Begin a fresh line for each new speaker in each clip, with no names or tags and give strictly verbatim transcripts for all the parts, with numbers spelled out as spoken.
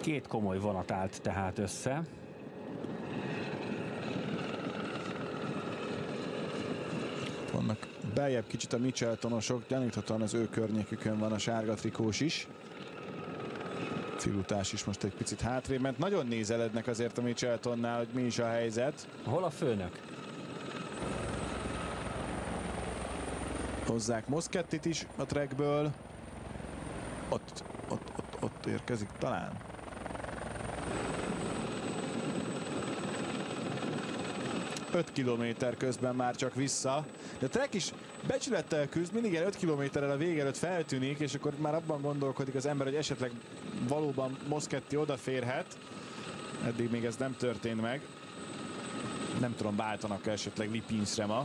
Két komoly vonat állt tehát össze.
Vannak beljebb kicsit a Micheltonosok, gyaníthatóan az ő környékükön van a sárga trikós is. Filutás is most egy picit hátrébb ment. Nagyon nézelednek azért a Micheltonnál, hogy mi is a helyzet.
Hol a főnök?
Hozzák Moszkettit is a trackből. Ott, ott, ott, ott érkezik talán. öt kilométer közben már csak vissza. De a track is becsülettel küzd, mindig ilyen öt kilométerrel a vége előtt feltűnik, és akkor már abban gondolkodik az ember, hogy esetleg valóban Moszketti odaférhet. Eddig még ez nem történt meg. Nem tudom, váltanak -e esetleg Lipinszre ma.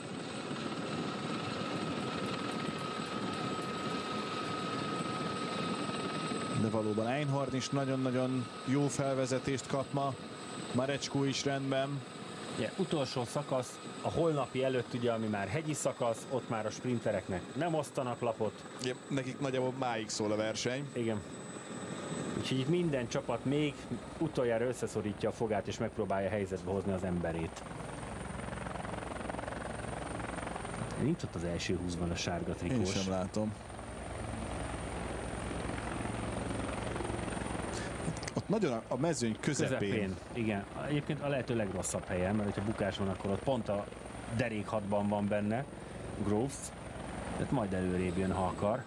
De valóban Einhorn is nagyon-nagyon jó felvezetést kap ma. Marecskó is rendben.
Ja, utolsó szakasz, a holnapi előtt ugye, ami már hegyi szakasz, ott már a sprintereknek nem osztanak lapot.
Ja, nekik nagyjából máig szól a verseny.
Igen. Úgyhogy itt minden csapat még utoljára összeszorítja a fogát, és megpróbálja helyzetbe hozni az emberét. Nincs ott az első húszban a sárga trikós.
Én sem látom. Ott nagyon a mezőny közepén. közepén.
Igen. Egyébként a lehető legrosszabb helyen, mert hogyha bukás van, akkor ott pont a derékhadban van benne Groves. Tehát majd előrébb jön, ha akar.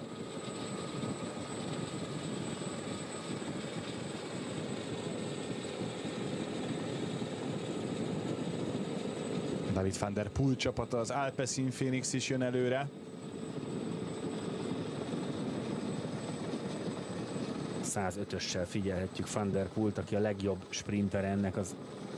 David van der Poel csapata, az Alpecin Phoenix is jön előre.
százötössel figyelhetjük Van der Poelt, aki a legjobb sprinter ennek az